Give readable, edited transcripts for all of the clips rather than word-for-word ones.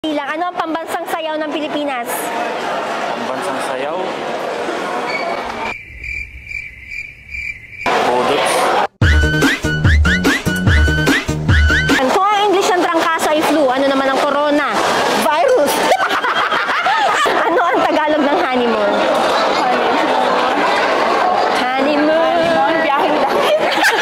Bilang, ano ang pambansang sayaw ng Pilipinas? Pambansang sayaw? Bodots. Kung ang English ng trangkaso ay flu, ano naman ang corona? Virus. Ano ang Tagalog ng honeymoon? Honeymoon. Biyaheng langit.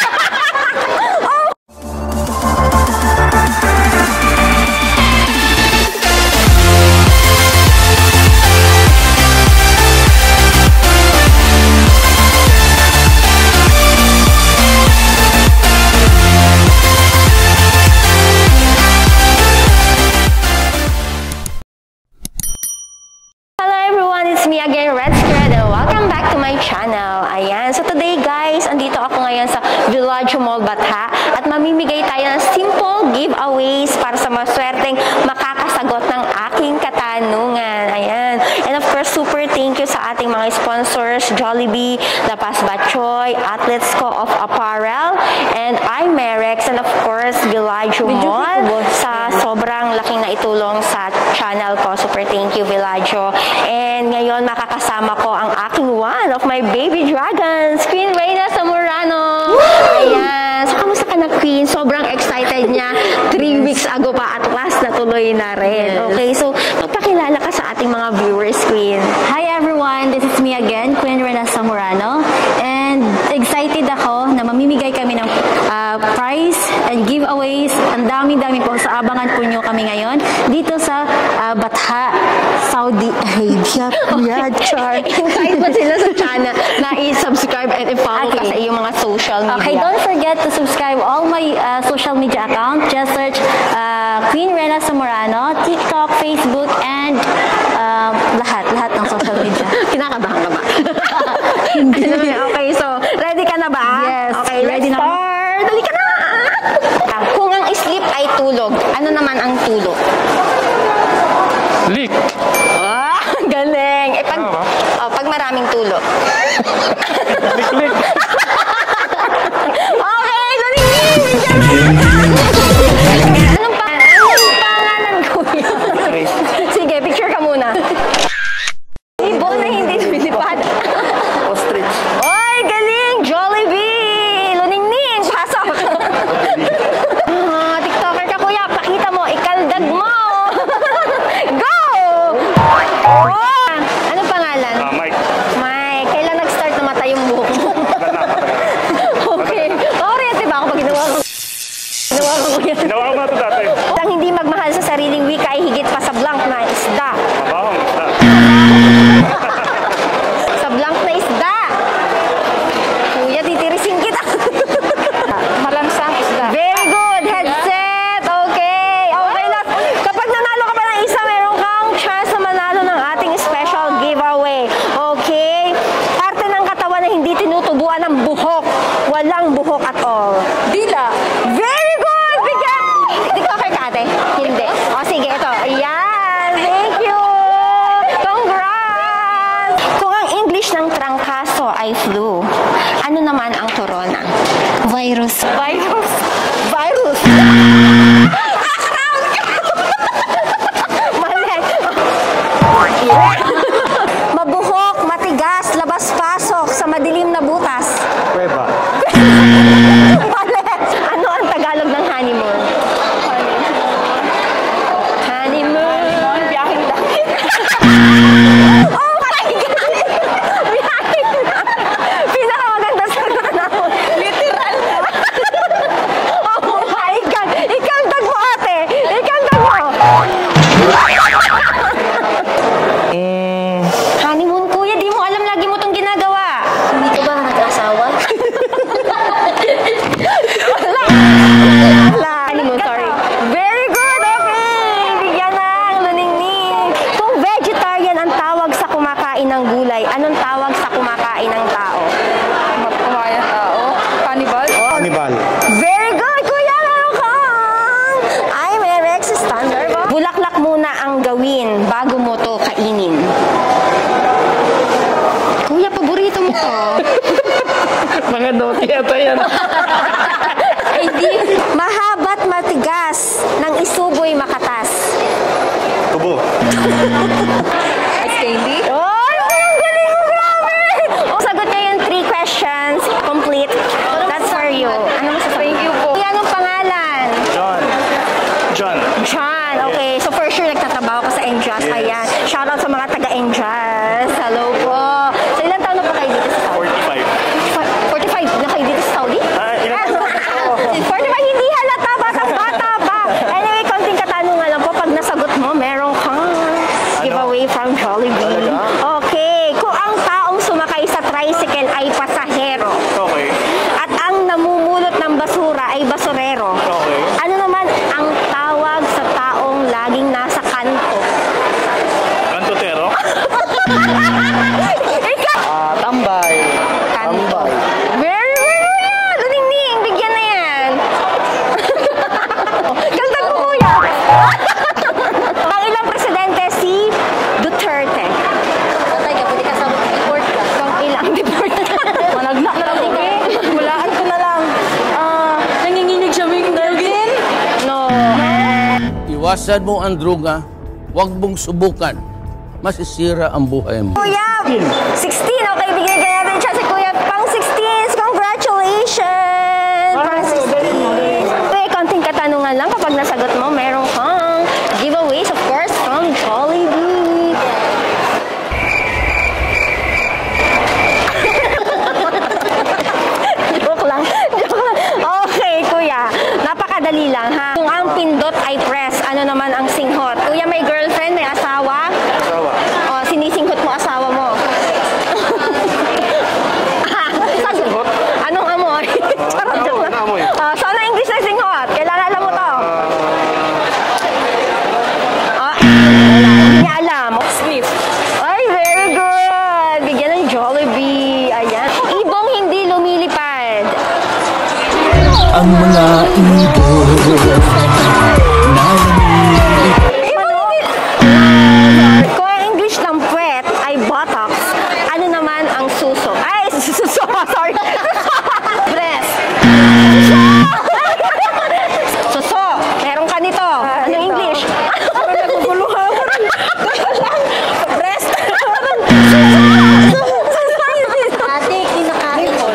Me again, Red Squared, and welcome back to my channel. Ayan, so today guys, andito ako ngayon sa Villaggio Mall, Batha, at mamimigay tayo ng simple giveaways para sa maswerteng makakasagot ng aking katanungan. Ayan, and of course, super thank you sa ating mga sponsors, Jollibee, La Paz Batchoy, Athletes Co of Apparel, and iMerex, and of course, Villaggio Mall sa sobrang laking na itulong sa channel ko. Super thank you, Villaggio. And ngayon, makakasama ko ang aking one of my baby dragons, Queen Reyna Zamorano. Ayan. So, kamusta ka na, Queen? Sobrang excited niya. 3 weeks ago pa at last natuloy na rin. Okay, so, magpakilala ka sa ating mga viewers, Queen. Hi everyone, this is me again, Queen Reyna Zamorano. And excited ako na mamimigay kami ng prize and giveaways. Ang dami-dami po. Sa abangan po nyo kami ngayon dito sa Batha, Saudi Arabia. Okay. Invite mo sila sa channel na i-subscribe and i-follow ka sa iyong mga social media. Okay, don't forget to subscribe all my social media account. Just search Queen Reyna Zamorano, TikTok, Facebook, and lahat ng social media. Kinakabahan ka ba? Hindi. Okay, so ready ka na ba? Yes. Okay, ready let's start. Dali ka na! Kung ang sleep ay tulog, ano naman ang tulog? Leak. Ah, galing. Eh, pag maraming tulog. Lik-lik. Okay, galing. Anong pangalan ko yun? Sige, picture ka muna. Ibon na hindi lumilipad. Ostrich. Oy, galing! Jollibee! Luningning! Pasok! TikToker ka, kuya. Pakita mo. Ikaldag mo! Go! Oh! Anong pangalan? Mike. Mike. Kailan nag-start na mata yung buhok mo? Okay. Oriente ba ako pag ginawa ko? Ginawa ko na ito dati. Ang hindi magmahal sa sariling wika ay higit pa sa blank na isda. Mabahong isda. Sa blank na isda. Kuya, titirisin kita. Malansang isda. Very good. Headset. Okay. Okay na. Kapag nanalo ka pa ng isa, meron kang chance na manalo ng ating special giveaway. Okay. Parte ng katawan na hindi tinutubuan ng buhok. Walang buhok at all. Dila. Very good! Bigyan! TikToker ka, ate? Hindi. O, sige, ito. Ayan. Thank you! Congrats! Kung ang English ng trangkaso ay flu, ano naman ang corona? Virus. Virus. Virus. Mali. Mabuhok, matigas, labas-pasok sa madilim na butas. Kuweba. Mali. Ano ang Tagalog ng honeymoon? Honeymoon. Biyaheng langit. Oh my God! Biyaheng langit. Pinakamaganda sagot namin. Literal na. Oh my God! Ikaldag mo, ate! Ikaldag mo! Honeymoon, kuya. Di mo alam, lagi mo itong ginagawa. Hindi ka ba nag-asawa? Honeymoon, sorry. Very good, okay. Bigyan ng luningning. Kung vegetarian ang tawag sa kumakain ng gulay, anong tawag sa kumakain ng tao? Kumakain ng tao? Cannibal? Cannibal. Very good, kuya. Meron kang iMerex standard. Bulaklak muna ang gawin bago mo to kainin. Kuya, paborito mo to. Mga doti ata yan. Mahaba't matigas, ng isuboy makatas. Abo. Ice candy? Oh, ang galing mo, grabe! Oh, sagot niya yung 3 questions. Complete. That's for you. Ano mo sasabihin? Thank you po. Anong pangalan? John. John. John. Okay. So, for sure, nagtatrabaho ka sa Enjas. Yes. Ayan. Shoutout sa mga taga-Enjas. Hello po. So, ilang taon na pa kayo dito sa Saudi? 45. 45 na kayo dito sa Saudi? Ilang taon na po? 45, hindi halata. Batang-bata pa. Anyway, konting katanungan lang po. Pag nasagot mo, meron kang giveaway from Jollibee. Talaga? Okay. Kung ang taong sumakay sa tricycle ay pasahero Okay. at ang namumulot ng basura ay basurero, Okay. ano naman ang tawag sa taong laging nasa kanto? Kantutero? Ikaw! Tambay. Kanto. Very, very yan! Luningning, bigyan na yan. Kaltag mo, kuya! Ang ilang presidente si Duterte? Tatay ka, pwede ka sa report ka. Ang ilang Duterte? Malagnak na lang ko. Walaan ko na lang. Nanginginig siya, Ming Dargin? No. Iwasan mo ang droga, huwag mong subukan. Masisira ang buhay mo. Kuya, 16. Okay, bigyan ka natin siya si Kuya pang 16. Congratulations! Pang 16. Okay, konting katanungan lang. Kapag nasagot mo, meron kang giveaways, of course, from Jollibee. Joke lang. Joke lang. Okay, Kuya. Napakadali lang, ha? Kung ang pindot ay press, ano naman ang singhot? Kuya, may girlfriend, may asawa? Asawa. O, sinisinghot mo asawa mo. Anong amoy? Charot joke lang. Anong amoy? So, ano English na singhot? Kailangan alam mo to. Hindi niya alam. Sniff. Ay, very good. Bigyan ng Jollibee. Ayan. Ibong hindi lumilipad. Ang mga ibon Kung ang English ng puwet ay buttocks, ano naman ang suso? Ay, suso. Sorry. Breast. Suso. Meron ka nito. Anong English? Naguguluhan. Breast. Ate, kinakain mo.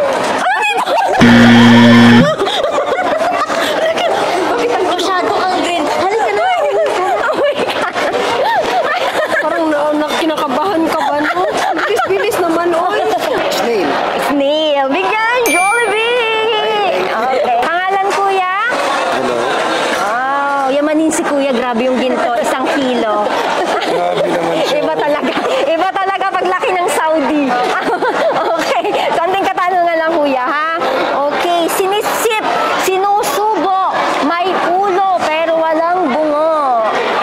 Masyado kang green. Halika na. Oh my God. Parang kinakabahan ka ba, no? Bilis-bilis naman, oy. Snail. Bigyan ng Jollibee. Okay. Pangalan, Kuya? Hello. Oh, yamanin si Kuya. Grabe yung ginto. 1 kilo. Grabe naman siya. Iba talaga. Iba talaga paglaki ng Saudi. Okay. Konting katanungan lang, Kuya, ha? Okay. Sinisip, sinusubo, may ulo, pero walang bungo.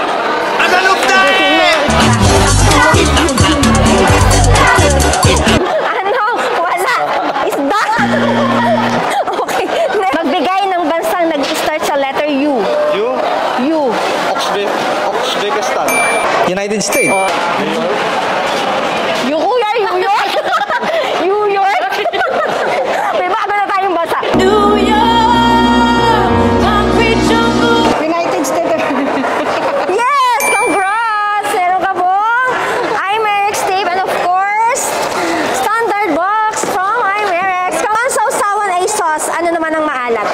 Ano? Wala. Isda. Okay. Magbigay ng bansang nag-start sa letter U. You? U. Uzbekistan. United States. Yung Kuya, New York. New York. May bago na tayong basa. United States. Yes! Congrats! Meron ka po. iMerex tape and of course, standard box from iMerex. Kung ang sausawan ay sauce, ano naman ang maalat?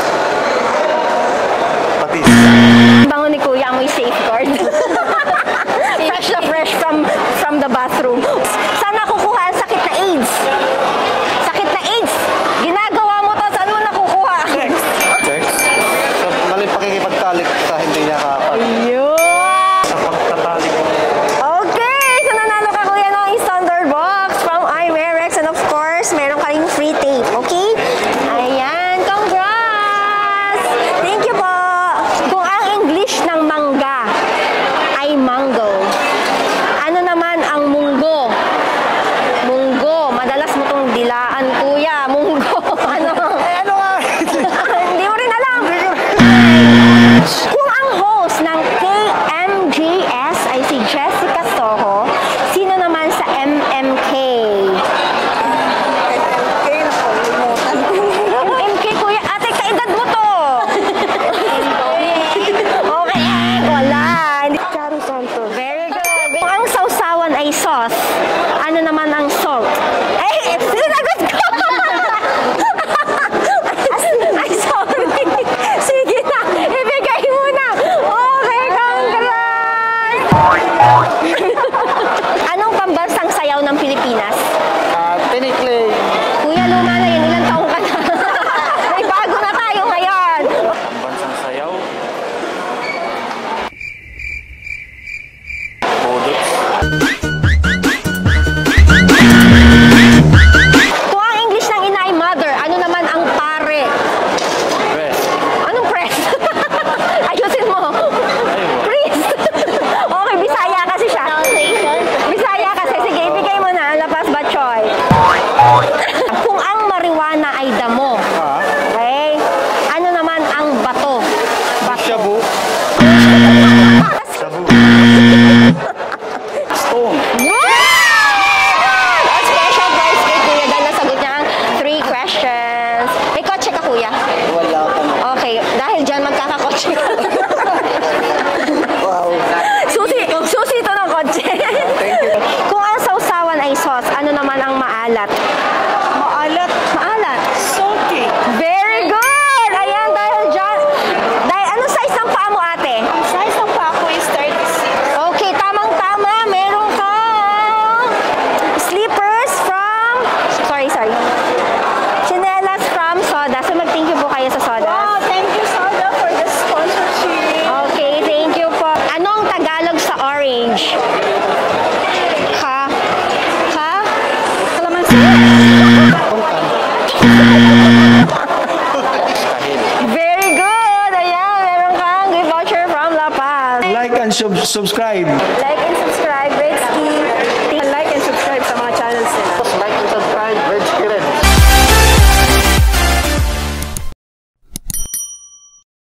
Patis. Bango ni Kuya, amoy safeguard. Fresh na fresh from the bathroom. Saan nakukuha ang sakit na AIDS? Sakit na AIDS! Ginagawa mo to, saan mo nakukuha? Sex. Sa maling pakikipagtalik sa hindi niya kakapag. Ayun! Sa pagtatalik. Okay! So nanalo ka, Kuya, ng standard box from iMerex and of course, meron ka rin free tape. Okay? Ayan! Congrats! Thank you po! Kung ang English ng mangga ay mango, ano naman ang munggo? Munggo. Madalas mo tong dilaan, Kuya. Munggo. Ano? Ano nga? Hindi mo rin alam. Kung ang host ng KMJS ay si Jessica Soho, sino naman sa MMK? MMK, Kuya. Ate, kaedad mo to. Okay. Wala. Charuzon. seafood. Very good. Kung ang sausawan ay sauce, ano naman ang salt? Eh, sinagot ko! Ay, sorry. Sige na, ibigay mo na. Okay, congrats! Anong pambansang sayaw ng Pilipinas? Tinikling. Kuya, luma na yun. Ilang taong ka na? May bago na tayo ngayon. Bansang sayaw. Budot. Kung ang English ng ina ay mother, ano naman ang pare? Press. Anong press? Ayusin mo. Priest. Okay, Bisaya kasi siya. Bisaya kasi. Sige, ibigay mo na. Lapas Batchoy. Kung ang marijuana ay damo, okay? Ano naman ang bato? Shabu. Shabu. Stone. Yeah! A special prize kay Kuya dahil nasagot niya ang 3 questions. May kotse ka, Kuya? Wala ka na. Okay, dahil dyan magkakakotse ka. Wow. Susi ito ng kotse. Kung ang sausawan ay sauce, ano naman ang maalat? Maalat. Maalat. Salty. Very good! Ayan, dahil dyan. Dahil, ano size ng paa mo, ate? Ang size ng pako is 36. Okay, tamang-tama. Meron kang slippers from... Sorry. Chinelas from Soda. So, mag-thank you po kayo sa Soda. Wow, thank you, Soda, for the sponsorship. Okay, thank you po. Anong Tagalog sa orange? Kalamansi. Very good! Ayan, meron kang gift voucher from La Paz. Like and subscribe. Like and subscribe, Red Ski.